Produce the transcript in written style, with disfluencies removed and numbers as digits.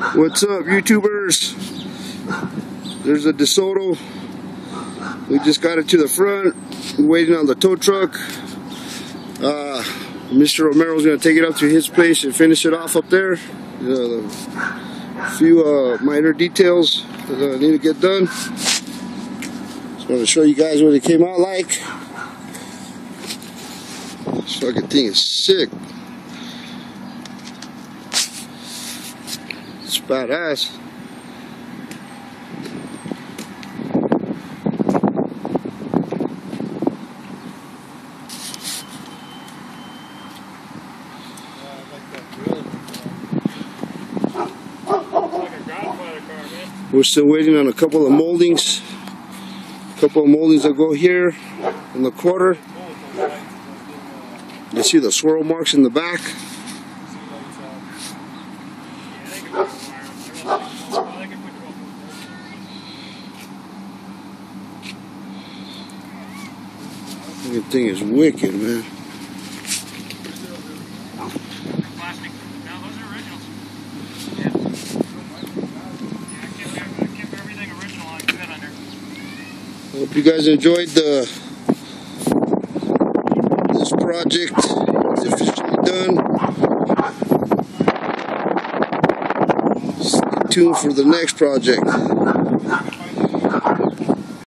What's up, YouTubers? There's a DeSoto. We just got it to the front. We're waiting on the tow truck. Mr. Romero's gonna take it up to his place and finish it off up there. A few minor details that need to get done. Just want to show you guys what it came out like. This fucking thing is sick. It's badass. We're still waiting on a couple of moldings. That go here in the quarter. You see the swirl marks in the back. That thing is wicked, man. Hope you guys enjoyed this project. It's officially done. Stay tuned for the next project.